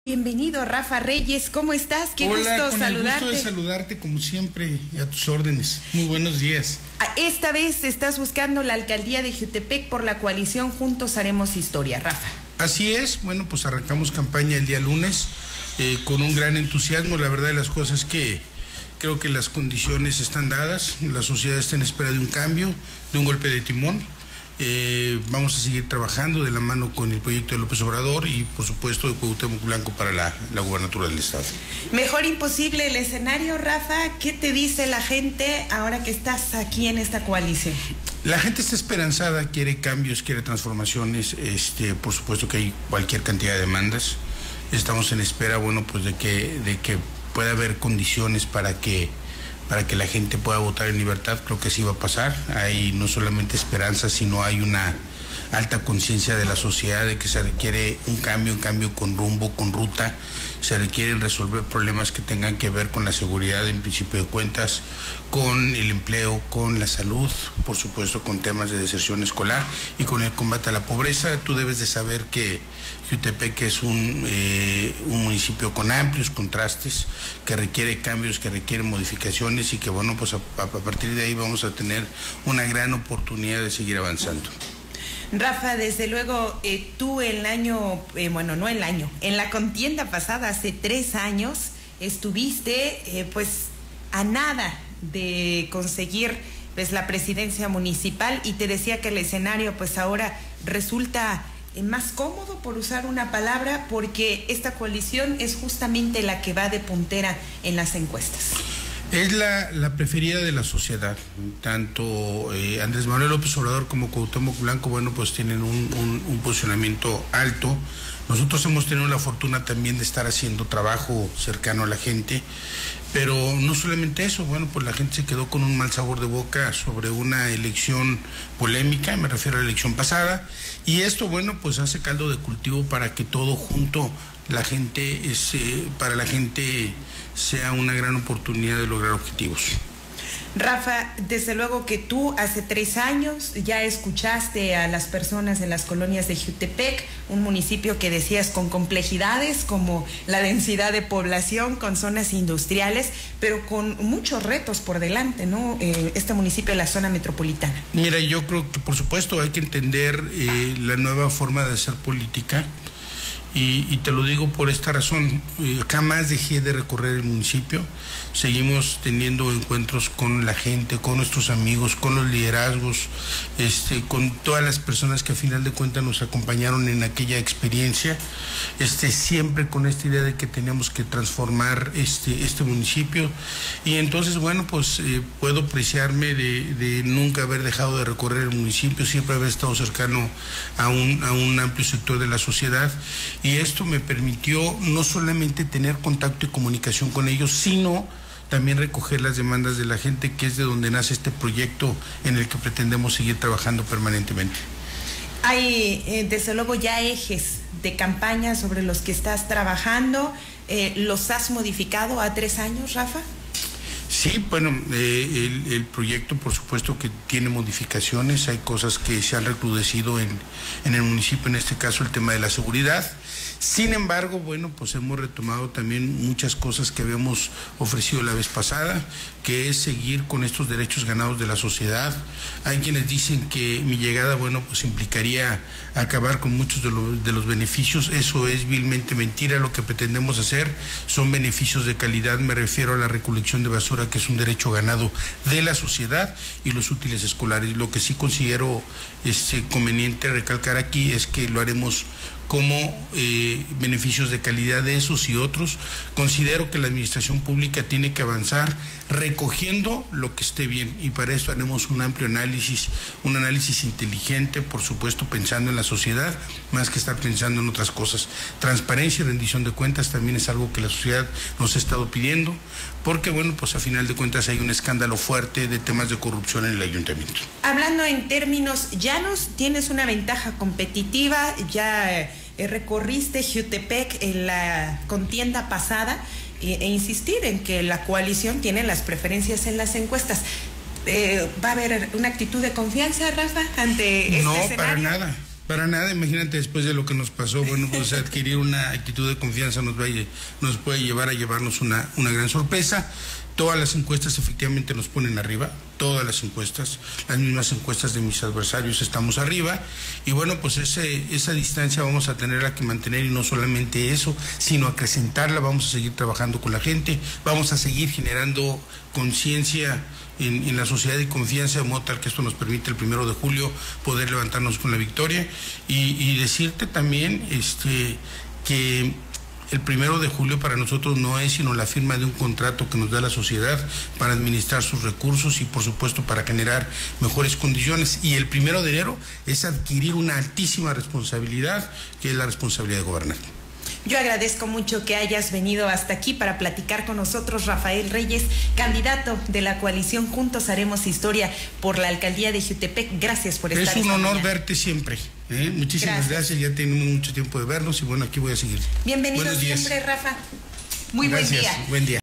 Bienvenido, Rafa Reyes, ¿cómo estás? Qué gusto saludarte. Hola, con el gusto de saludarte como siempre y a tus órdenes. Muy buenos días. Esta vez estás buscando la alcaldía de Jiutepec por la coalición Juntos Haremos Historia, Rafa. Así es, bueno, pues arrancamos campaña el día lunes con un gran entusiasmo. La verdad de las cosas es que creo que las condiciones están dadas, la sociedad está en espera de un cambio, de un golpe de timón. Vamos a seguir trabajando de la mano con el proyecto de López Obrador y por supuesto de Cuauhtémoc Blanco para la gubernatura del estado. Mejor imposible el escenario, Rafa. ¿Qué te dice la gente ahora que estás aquí en esta coalición? La gente está esperanzada, quiere cambios, quiere transformaciones, por supuesto que hay cualquier cantidad de demandas. Estamos en espera, bueno, pues de que pueda haber condiciones para que la gente pueda votar en libertad. Creo que sí va a pasar. Hay no solamente esperanza, sino hay una alta conciencia de la sociedad de que se requiere un cambio con rumbo, con ruta. Se requieren resolver problemas que tengan que ver con la seguridad, en principio de cuentas, con el empleo, con la salud, por supuesto con temas de deserción escolar y con el combate a la pobreza. Tú debes de saber que Jiutepec es un municipio con amplios contrastes, que requiere cambios, que requiere modificaciones y que bueno, pues a partir de ahí vamos a tener una gran oportunidad de seguir avanzando. Rafa, desde luego, tú en la contienda pasada, hace 3 años, estuviste pues a nada de conseguir pues la presidencia municipal y te decía que el escenario pues ahora resulta más cómodo, por usar una palabra, porque esta coalición es justamente la que va de puntera en las encuestas. Es la preferida de la sociedad. Tanto Andrés Manuel López Obrador como Cuauhtémoc Blanco, bueno, pues tienen un posicionamiento alto. Nosotros hemos tenido la fortuna también de estar haciendo trabajo cercano a la gente, pero no solamente eso, bueno, pues la gente se quedó con un mal sabor de boca sobre una elección polémica, me refiero a la elección pasada, y esto, bueno, pues hace caldo de cultivo para que todo junto para la gente sea una gran oportunidad de lograr objetivos. Rafa, desde luego que tú hace 3 años ya escuchaste a las personas en las colonias de Jiutepec, un municipio que decías con complejidades como la densidad de población, con zonas industriales, pero con muchos retos por delante, ¿no? Este municipio de la zona metropolitana. Mira, yo creo que por supuesto hay que entender la nueva forma de hacer política. Y te lo digo por esta razón, jamás dejé de recorrer el municipio, seguimos teniendo encuentros con la gente, con nuestros amigos, con los liderazgos, con todas las personas que a final de cuentas nos acompañaron en aquella experiencia, siempre con esta idea de que teníamos que transformar este municipio. Y entonces, bueno, pues puedo apreciarme de nunca haber dejado de recorrer el municipio, siempre haber estado cercano a un amplio sector de la sociedad. Y esto me permitió no solamente tener contacto y comunicación con ellos, sino también recoger las demandas de la gente, que es de donde nace este proyecto en el que pretendemos seguir trabajando permanentemente. Hay, desde luego, ya ejes de campaña sobre los que estás trabajando. ¿Los has modificado a 3 años, Rafa? Sí, bueno, el proyecto por supuesto que tiene modificaciones, hay cosas que se han recrudecido en el municipio, en este caso el tema de la seguridad. Sin embargo, bueno, pues hemos retomado también muchas cosas que habíamos ofrecido la vez pasada, que es seguir con estos derechos ganados de la sociedad. Hay quienes dicen que mi llegada, bueno, pues implicaría acabar con muchos de los beneficios. Eso es vilmente mentira. Lo que pretendemos hacer son beneficios de calidad. Me refiero a la recolección de basura, que es un derecho ganado de la sociedad, y los útiles escolares. Lo que sí considero conveniente recalcar aquí es que lo haremos como beneficios de calidad de esos y otros. Considero que la administración pública tiene que avanzar recogiendo lo que esté bien, y para eso haremos un amplio análisis, un análisis inteligente, por supuesto pensando en la sociedad, más que estar pensando en otras cosas. Transparencia y rendición de cuentas también es algo que la sociedad nos ha estado pidiendo, porque bueno, pues a final de cuentas hay un escándalo fuerte de temas de corrupción en el ayuntamiento. Hablando en términos llanos, tienes una ventaja competitiva, ya recorriste Jiutepec en la contienda pasada, e insistir en que la coalición tiene las preferencias en las encuestas. ¿Va a haber una actitud de confianza, Rafa, ante este escenario? No, para nada. Para nada, imagínate después de lo que nos pasó, bueno, pues adquirir una actitud de confianza nos puede llevar a llevarnos una gran sorpresa. Todas las encuestas efectivamente nos ponen arriba, todas las encuestas, las mismas encuestas de mis adversarios estamos arriba, y bueno, pues esa distancia vamos a tenerla que mantener, y no solamente eso, sino acrecentarla. Vamos a seguir trabajando con la gente, vamos a seguir generando conciencia en la sociedad y confianza, de modo tal que esto nos permite el 1 de julio poder levantarnos con la victoria, y decirte también que el 1 de julio para nosotros no es sino la firma de un contrato que nos da la sociedad para administrar sus recursos y por supuesto para generar mejores condiciones, y el 1 de enero es adquirir una altísima responsabilidad, que es la responsabilidad de gobernar. Yo agradezco mucho que hayas venido hasta aquí para platicar con nosotros, Rafael Reyes, candidato de la coalición Juntos Haremos Historia por la alcaldía de Jiutepec. Gracias por estar. Es un honor verte siempre. Muchísimas gracias. Ya tenemos mucho tiempo de vernos y bueno, aquí voy a seguir. Bienvenido siempre, Rafa. Muy buen día. Buen día.